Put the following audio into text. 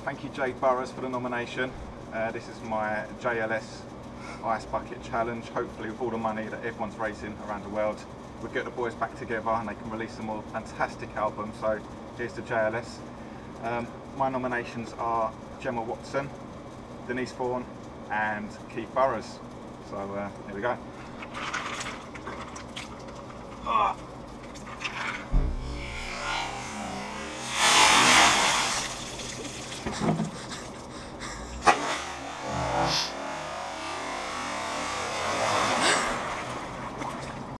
Thank you Jade Burrows for the nomination. This is my JLS Ice Bucket Challenge. Hopefully with all the money that everyone's raising around the world, we'll get the boys back together and they can release a more fantastic album. So here's the JLS. My nominations are Gemma Watson, Denise Vaughan and Keith Burrows. So here we go.